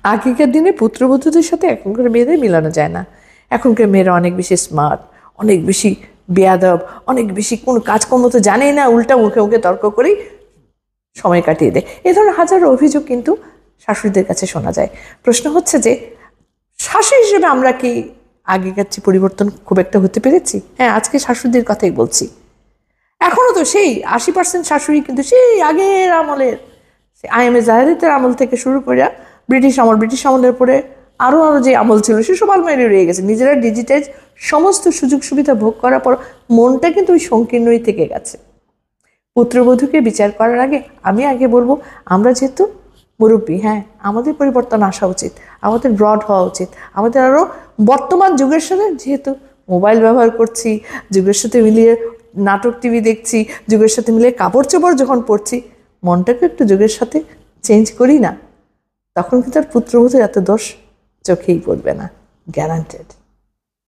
আগেকার দিনে পুত্রবধূদের সাথে এখনকার মেয়েদের মিলানো যায় না। এখনকার মেয়েরা অনেক বেশি স্মার্ট, অনেক বেশি বেয়াদব, অনেক বেশি কোনো কাজকর্ম তো জানেই না, উল্টা মুখে মুখে তর্ক করেই সময় কাটিয়ে দেয়। এ ধরনের হাজারো অভিযোগ কিন্তু শাশুড়িদের কাছে শোনা যায়। প্রশ্ন হচ্ছে যে শাশুড়ি হিসেবে আমরা কি আগেকার চেয়ে পরিবর্তন খুব একটা হতে পেরেছি? হ্যাঁ, আজকে শাশুড়িদের কথাই বলছি। এখনও তো সেই 80% শাশুড়ি কিন্তু সেই আগের আমলের, আইএমএ জাহেরিতের আমল থেকে শুরু করে ব্রিটিশ আমলের পরে আরও যে আমল ছিল সেসব আলমারি রয়ে গেছে। নিজেরা ডিজিটাইজ সমস্ত সুযোগ সুবিধা ভোগ করার পর মনটা কিন্তু ওই সংকীর্ণই থেকে গেছে। পুত্রবধূকে বিচার করার আগে আমি বলবো, আমরা যেহেতু মুরব্বী, হ্যাঁ, আমাদের পরিবর্তন আসা উচিত, আমাদের ব্রড হওয়া উচিত, আমাদের আরও বর্তমান যুগের সাথে যেহেতু মোবাইল ব্যবহার করছি, যুগের সাথে মিলিয়ে নাটক টিভি দেখছি, যুগের সাথে মিলিয়ে কাপড় চোপড় যখন পরছি, মনটাকে একটু যুগের সাথে চেঞ্জ করি না, তখন কিন্তু আর পুত্রবধূর এত দোষ চোখেই পড়বে না, গ্যারান্টেড।